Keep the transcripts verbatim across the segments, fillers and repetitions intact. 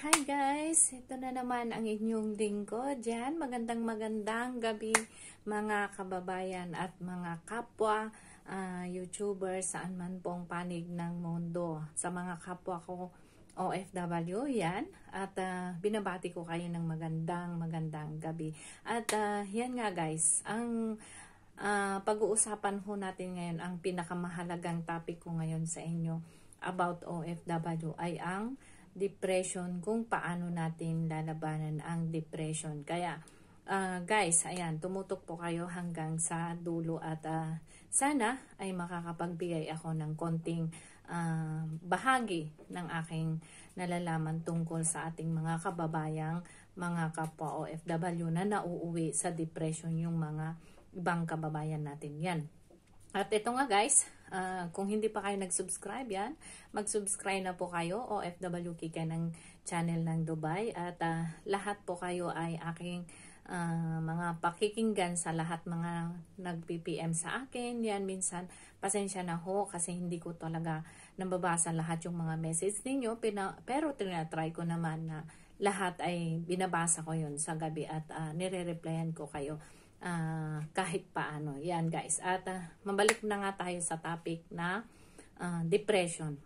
Hi guys! Ito na naman ang inyong lingkod dyan. Magandang magandang gabi mga kababayan at mga kapwa uh, YouTubers saan man pong panig ng mundo. Sa mga kapwa ko O F W yan. At uh, binabati ko kayo ng magandang magandang gabi. At uh, yan nga guys, ang uh, pag-uusapan ho natin ngayon, ang pinakamahalagang topic ko ngayon sa inyo about O F W ay ang depression, kung paano natin lalabanan ang depression. Kaya uh, guys, ayan, tumutok po kayo hanggang sa dulo at uh, sana ay makakapagbigay ako ng konting uh, bahagi ng aking nalalaman tungkol sa ating mga kababayang mga kapwa O F W na nauuwi sa depression, yung mga ibang kababayan natin yan. At ito nga guys, uh, kung hindi pa kayo nag-subscribe yan, mag-subscribe na po kayo, O F W Kika ng channel ng Dubai. At uh, lahat po kayo ay aking uh, mga pakikinggan sa lahat mga nag-P P M sa akin. Yan, minsan, pasensya na ho kasi hindi ko talaga nababasa lahat yung mga message ninyo. Pina, pero tinatry ko naman na lahat ay binabasa ko yun sa gabi at uh, nire-replyan ko kayo. Uh, kahit paano. Yan guys. At uh, mabalik na nga tayo sa topic na uh, depression.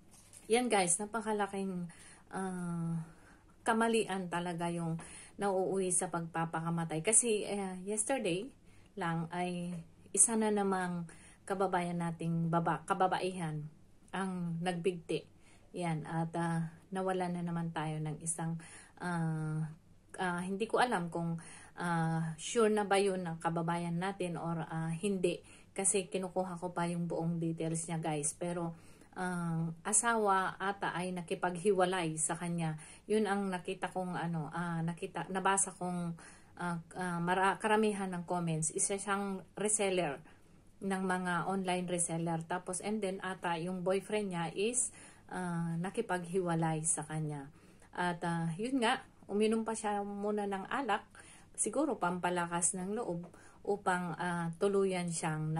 Yan guys, napakalaking uh, kamalian talaga yung nauuwi sa pagpapakamatay. Kasi uh, yesterday lang ay isa na namang kababayan nating baba, kababaihan ang nagbigti. Yan. At uh, nawala na naman tayo ng isang uh, uh, hindi ko alam kung Uh, sure na ba yun ng kababayan natin or uh, hindi, kasi kinukuha ko pa yung buong details niya guys. Pero ang uh, asawa ata ay nakipaghiwalay sa kanya. Yun ang nakita kong ano, uh, nakita, nabasa kong uh, uh, mara, karamihan ng comments. Isa siyang reseller ng mga online reseller. Tapos and then ata yung boyfriend niya is uh, nakipaghiwalay sa kanya. At uh, yun nga, uminom pa siya muna ng alak, siguro pampalakas ng loob upang uh, tuluyan siyang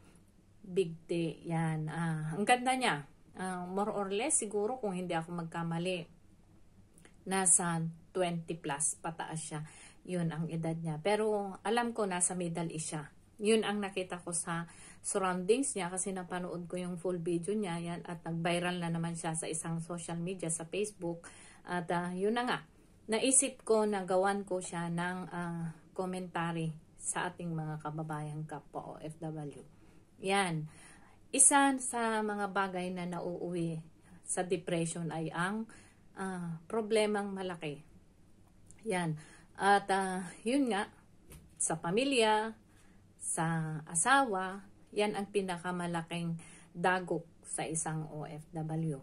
nagbigti. Yan. Uh, ang ganda niya. Uh, more or less, siguro kung hindi ako magkamali, nasa twenty plus pataas siya. Yun ang edad niya. Pero alam ko nasa Middle East siya. Yun ang nakita ko sa surroundings niya kasi napanood ko yung full video niya. Yan, at nag-viral na naman siya sa isang social media, sa Facebook. At uh, yun na nga. Naisip ko na gawan ko siya ng uh, commentary sa ating mga kababayang kapwa O F W. Yan. Isa sa mga bagay na nauuwi sa depression ay ang uh, problemang malaki. Yan. At uh, yun nga, sa pamilya, sa asawa, yan ang pinakamalaking dagok sa isang O F W.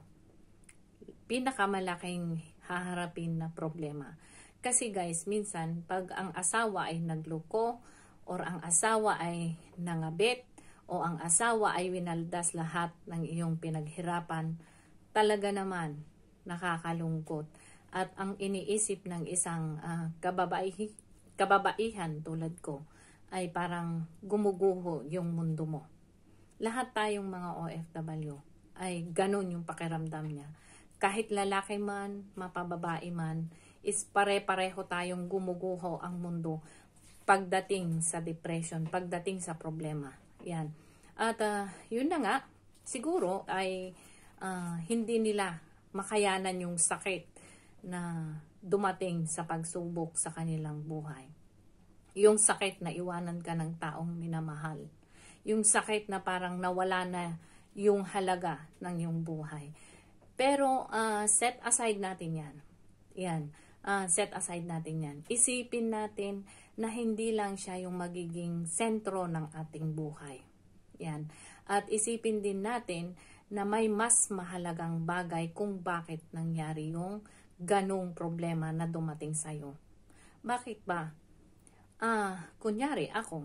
Pinakamalaking haharapin na problema. Kasi guys, minsan pag ang asawa ay nagloko or ang asawa ay nangabit o ang asawa ay winaldas lahat ng iyong pinaghirapan, talaga naman nakakalungkot. At ang iniisip ng isang uh, kababaih kababaihan tulad ko ay parang gumuguho yung mundo mo. Lahat tayong mga O F W ay ganun yung pakiramdam niya. Kahit lalaki man, mapababae man, is pare-pareho tayong gumuguho ang mundo pagdating sa depression, pagdating sa problema. Yan. At uh, yun na nga, siguro ay uh, hindi nila makayanan yung sakit na dumating sa pagsubok sa kanilang buhay. Yung sakit na iwanan ka ng taong minamahal. Yung sakit na parang nawala na yung halaga ng iyong buhay. Pero uh, set aside natin yan. Yan. Uh, set aside natin yan. Isipin natin na hindi lang siya yung magiging sentro ng ating buhay. Yan. At isipin din natin na may mas mahalagang bagay kung bakit nangyari yung ganong problema na dumating sa'yo. Bakit ba? Ah, uh, kunyari ako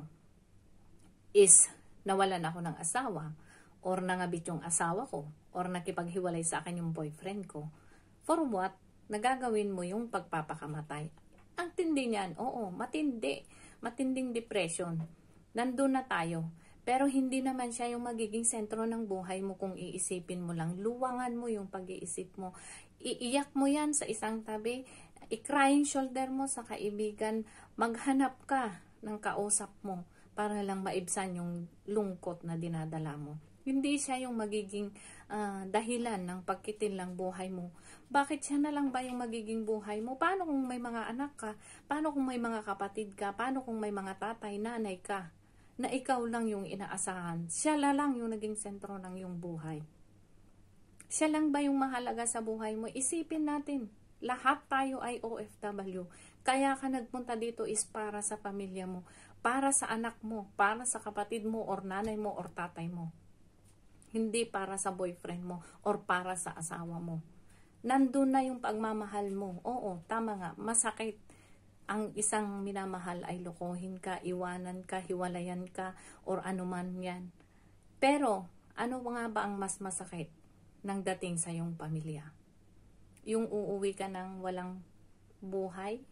is nawalan ako ng asawa or nangabit yung asawa ko or nakipaghiwalay sa akin yung boyfriend ko. For what? Nagagawin mo yung pagpapakamatay. Ang tindi niyan, oo, matindi. Matinding depression. Nandun na tayo. Pero hindi naman siya yung magiging sentro ng buhay mo kung iisipin mo lang. Luwangan mo yung pag-iisip mo. iiyak mo yan sa isang tabi, i-crying shoulder mo sa kaibigan, maghanap ka ng kausap mo para lang maibsan yung lungkot na dinadala mo. Hindi siya yung magiging uh, dahilan ng pagkitil ng buhay mo. Bakit siya na lang ba yung magiging buhay mo? Paano kung may mga anak ka? Paano kung may mga kapatid ka? Paano kung may mga tatay, nanay ka? Na ikaw lang yung inaasahan. Siya la lang yung naging sentro ng iyong buhay. Siya lang ba yung mahalaga sa buhay mo? Isipin natin, lahat tayo ay O F W. Kaya ka nagpunta dito is para sa pamilya mo, para sa anak mo, para sa kapatid mo, or nanay mo, or tatay mo. Hindi para sa boyfriend mo, or para sa asawa mo. Nandun na yung pagmamahal mo. Oo, tama nga, masakit. Ang isang minamahal ay lokohin ka, iwanan ka, hiwalayan ka, or anuman yan. Pero, ano nga ba ang mas masakit nang dating sa iyong pamilya? Yung uuwi ka ng walang buhay?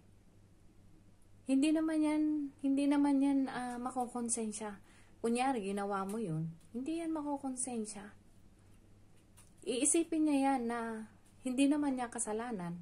Hindi naman yan, hindi naman yan uh, makokonsensya. Kunyari, ginawa mo yun, hindi yan makokonsensya. Iisipin niya yan na hindi naman niya kasalanan.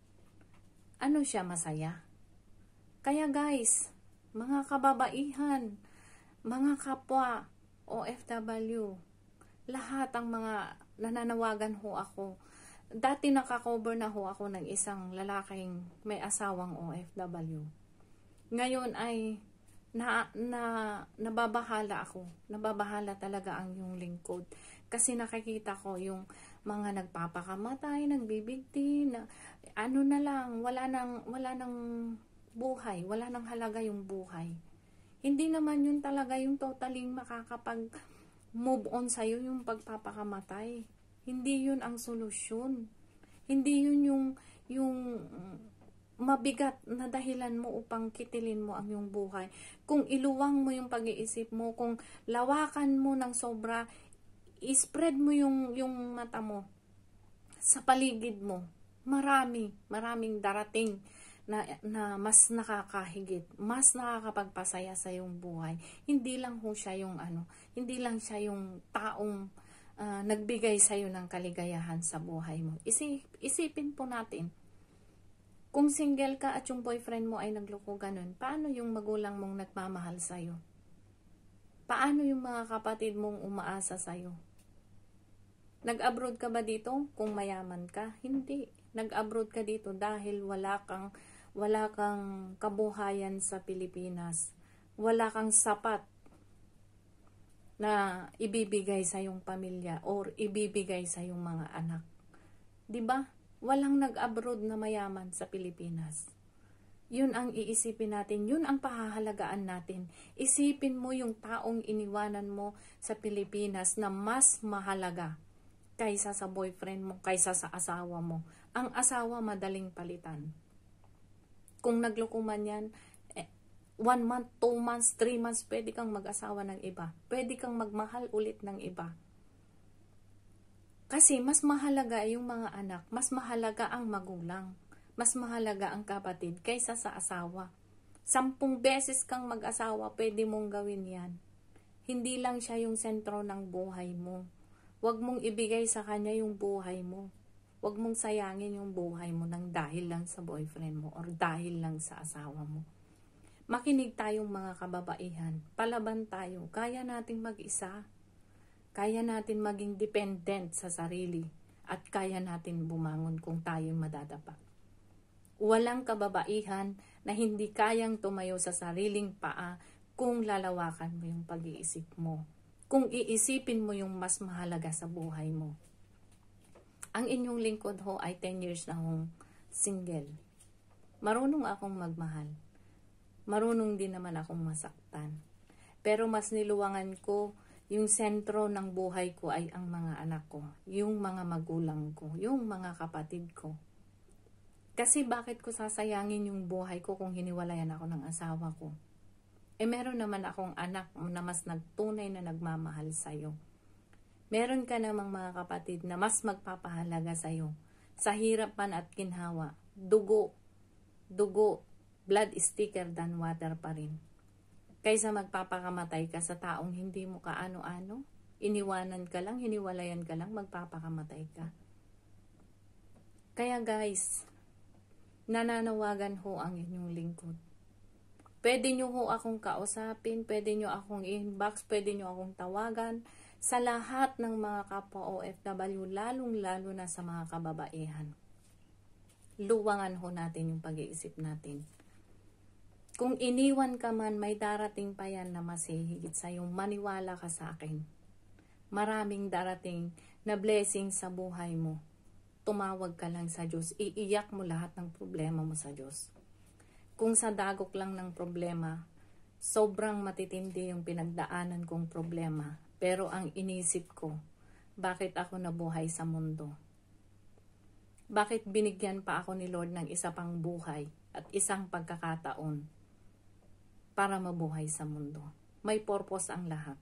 Ano siya, masaya? Kaya guys, mga kababaihan, mga kapwa, O F W, lahat ang mga nananawagan ho ako. Dati nakakover na ho ako ng isang lalaking may asawang O F W. Ngayon ay na, na, nababahala ako. Nababahala talaga ang yung lingkod. Kasi nakikita ko yung mga nagpapakamatay, nagbibigti, na, ano na lang, wala nang, wala nang buhay, wala nang halaga yung buhay. Hindi naman yun talaga yung totaling makakapag move on sa'yo yung pagpapakamatay. Hindi yun ang solusyon. Hindi yun yung, yung mabigat na dahilan mo upang kitilin mo ang iyong buhay. Kung iluwang mo yung pag-iisip mo, kung lawakan mo ng sobra, i-spread mo yung, yung mata mo sa paligid mo. Marami, maraming darating na, na mas nakakahigit, mas nakakapagpasaya sa iyong buhay. Hindi lang ho siya yung ano, hindi lang siya yung taong uh, nagbigay sa iyo ng kaligayahan sa buhay mo. Isip, isipin po natin, kung single ka at yung boyfriend mo ay nagloko ganun, paano yung magulang mong nagmamahal sa iyo? Paano yung mga kapatid mong umaasa sa iyo? Nag-abroad ka ba dito kung mayaman ka? Hindi. Nag-abroad ka dito dahil wala kang wala kang kabuhayan sa Pilipinas. Wala kang sapat na ibibigay sa iyong pamilya or ibibigay sa iyong mga anak. 'Di ba? Walang nag-abroad na mayaman sa Pilipinas. Yun ang iisipin natin, yun ang pahahalagaan natin. Isipin mo yung taong iniwanan mo sa Pilipinas na mas mahalaga kaysa sa boyfriend mo, kaysa sa asawa mo. Ang asawa madaling palitan. Kung nagloko man yan, eh, one month, two months, three months, pwede kang mag-asawa ng iba. Pwede kang magmahal ulit ng iba. Kasi mas mahalaga yung mga anak, mas mahalaga ang magulang, mas mahalaga ang kapatid kaysa sa asawa. Sampung beses kang mag-asawa, pwede mong gawin yan. Hindi lang siya yung sentro ng buhay mo. Huwag mong ibigay sa kanya yung buhay mo. Huwag mong sayangin yung buhay mo nang dahil lang sa boyfriend mo or dahil lang sa asawa mo. Makinig tayong mga kababaihan. Palaban tayo. Kaya nating mag-isa. Kaya natin maging dependent sa sarili. At kaya natin bumangon kung tayo'y madadapa. Walang kababaihan na hindi kayang tumayo sa sariling paa kung lalawakan mo yung pag-iisip mo. Kung iisipin mo yung mas mahalaga sa buhay mo. Ang inyong lingkod ho ay ten years na hong single. Marunong akong magmahal. Marunong din naman akong masaktan. Pero mas niluwangan ko, yung sentro ng buhay ko ay ang mga anak ko, yung mga magulang ko, yung mga kapatid ko. Kasi bakit ko sasayangin yung buhay ko kung hiniwalayan ako ng asawa ko? Eh meron naman akong anak na mas nagtunay na nagmamahal sa'yo. Meron ka namang mga kapatid na mas magpapahalaga sa'yo. Sa hirap man at ginhawa, dugo, dugo, blood is thicker than water pa rin. Kaysa magpapakamatay ka sa taong hindi mo kaano-ano, iniwanan ka lang, hiniwalayan ka lang, magpapakamatay ka. Kaya guys, nananawagan ho ang inyong lingkod. Pwede nyo ho akong kausapin, pwede nyo akong inbox, pwede nyo akong tawagan sa lahat ng mga kapwa O F W, lalong-lalo na sa mga kababaihan. Luwangan ho natin yung pag-iisip natin. Kung iniwan ka man, may darating pa yan na mas hihigit sa'yo. Maniwala ka sa akin. Maraming darating na blessing sa buhay mo. Tumawag ka lang sa Diyos. Iiyak mo lahat ng problema mo sa Diyos. Kung sa dagok lang ng problema, sobrang matitindi yung pinagdaanan kong problema. Pero ang inisip ko, bakit ako nabuhay sa mundo? Bakit binigyan pa ako ni Lord ng isa pang buhay at isang pagkakataon para mabuhay sa mundo? May purpose ang lahat.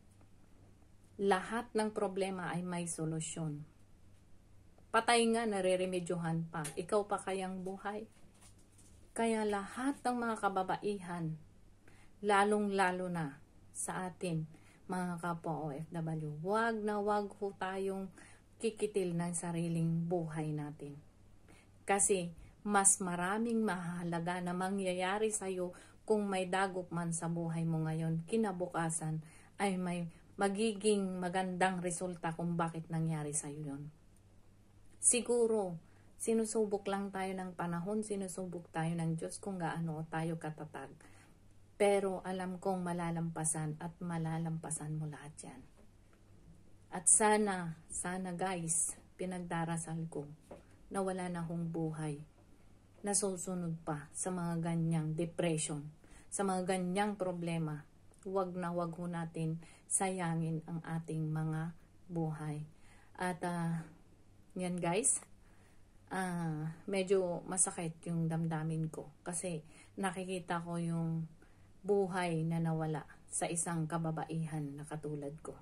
Lahat ng problema ay may solusyon. Patay nga, nareremedyohan pa. Ikaw pa kayang buhay? Kaya lahat ng mga kababaihan, lalong-lalo na sa atin, mga kapwa O F W, wag na wag ho tayong kikitil ng sariling buhay natin. Kasi mas maraming mahalaga na mangyayari sa'yo kung may dagok man sa buhay mo ngayon, kinabukasan ay may magiging magandang resulta kung bakit nangyari sa'yo yun. Siguro, sinusubok lang tayo ng panahon, sinusubok tayo ng Diyos kung gaano tayo katatag. Pero alam kong malalampasan at malalampasan mo lahat yan. At sana, sana guys, pinagdarasal ko na wala na hong buhay na susunod pa sa mga ganyang depression, sa mga ganyang problema. Huwag na huwag ho natin sayangin ang ating mga buhay. At uh, yan guys, Uh, medyo masakit yung damdamin ko kasi nakikita ko yung buhay na nawala sa isang kababaihan na katulad ko.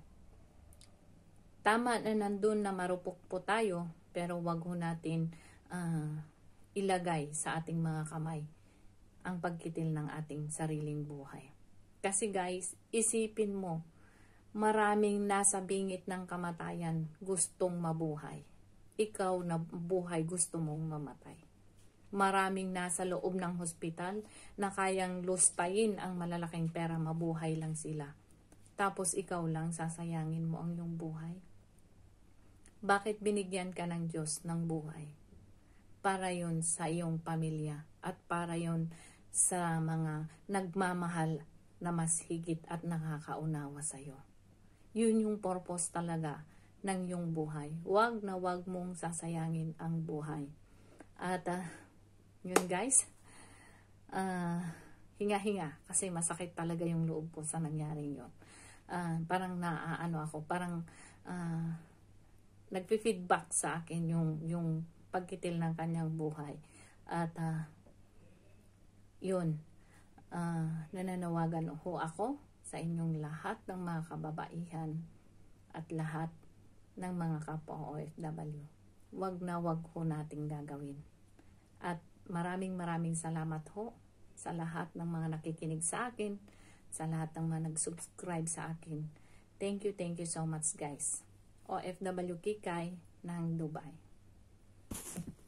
Tama na nandun na marupok po tayo, pero wag ho natin uh, ilagay sa ating mga kamay ang pagkitil ng ating sariling buhay. Kasi guys, isipin mo, maraming nasa bingit ng kamatayan gustong mabuhay. Ikaw na buhay gusto mong mamatay. Maraming nasa loob ng hospital na kayang lustayin ang malalaking pera, mabuhay lang sila. Tapos ikaw lang sasayangin mo ang iyong buhay. Bakit binigyan ka ng Diyos ng buhay? Para yon sa iyong pamilya at para yon sa mga nagmamahal na mas higit at nakakaunawa sa iyo. Yun yung purpose talaga ng iyong buhay. Huwag na huwag mong sasayangin ang buhay. At uh, yun guys, uh, hinga-hinga kasi masakit talaga yung loob ko sa nangyari yun. Uh, parang naaano ako, parang uh, nagpi-feedback sa akin yung, yung pagkitil ng kanyang buhay. At uh, yun, uh, nananawagan ho ako sa inyong lahat ng mga kababaihan at lahat ng mga kapwa O F W. Wag na wag ho nating gagawin. At maraming maraming salamat ho sa lahat ng mga nakikinig sa akin, sa lahat ng mga nag-subscribe sa akin. Thank you, thank you so much guys. O F W Kikay ng Dubai.